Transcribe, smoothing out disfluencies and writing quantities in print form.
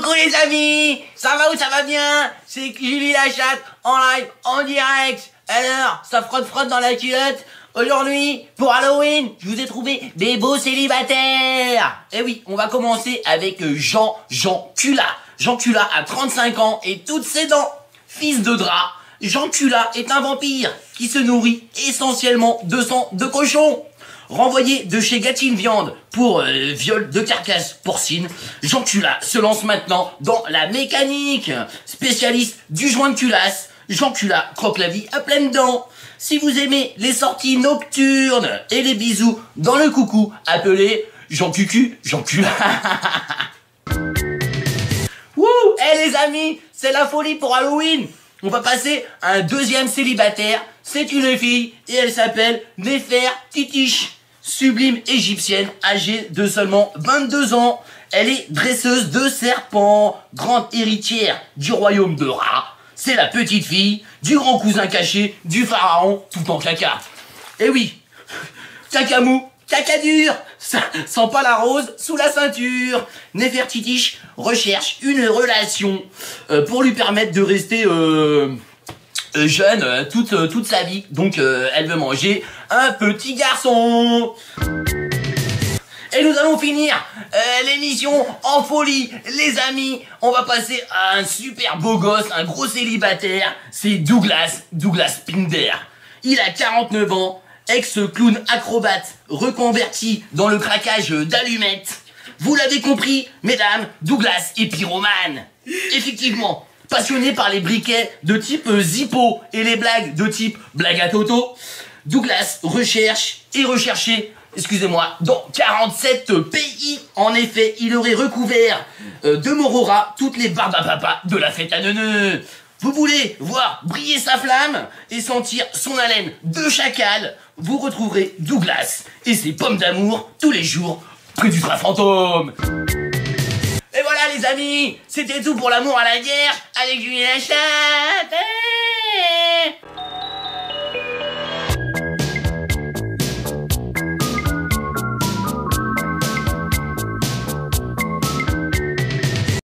Coucou les amis, ça va ou ça va bien? C'est Julie la chatte en live, en direct. Alors, ça frotte dans la culotte. Aujourd'hui, pour Halloween, je vous ai trouvé des beaux célibataires. Et oui, on va commencer avec Jean Cula. Jean Cula a 35 ans et toutes ses dents. Fils de drap, Jean Cula est un vampire qui se nourrit essentiellement de sang de cochon. Renvoyé de chez Gatine Viande pour viol de carcasse porcine, Jean Cula se lance maintenant dans la mécanique. Spécialiste du joint de culasse, Jean Cula croque la vie à pleines dents. Si vous aimez les sorties nocturnes et les bisous dans le coucou, appelez Jean Cucu, Jean Cula. Wouh, les amis, c'est la folie pour Halloween. On va passer à un deuxième célibataire. C'est une fille et elle s'appelle Néfertitiche. Sublime égyptienne, âgée de seulement 22 ans. Elle est dresseuse de serpents, grande héritière du royaume de Ra. C'est la petite fille du grand cousin caché du pharaon tout en caca. Et oui, caca mou, caca dur, ça sent pas la rose sous la ceinture. Néfertitiche recherche une relation pour lui permettre de rester jeune toute sa vie. Donc elle veut manger un petit garçon. Et nous allons finir l'émission en folie, les amis. On va passer à un super beau gosse, un gros célibataire. C'est Douglas Pinder. Il a 49 ans, ex-clown acrobate, reconverti dans le craquage d'allumettes. Vous l'avez compris, mesdames, Douglas est pyromane. Effectivement, passionné par les briquets de type Zippo et les blagues de type blague à Toto, Douglas recherche et recherché, dans 47 pays. En effet, il aurait recouvert de Morora toutes les barbes à papa de la fête à neuneux. Vous voulez voir briller sa flamme et sentir son haleine de chacal? Vous retrouverez Douglas et ses pommes d'amour tous les jours près du train fantôme. Et voilà les amis, c'était tout pour l'amour à la guerre avec Julie la chatte.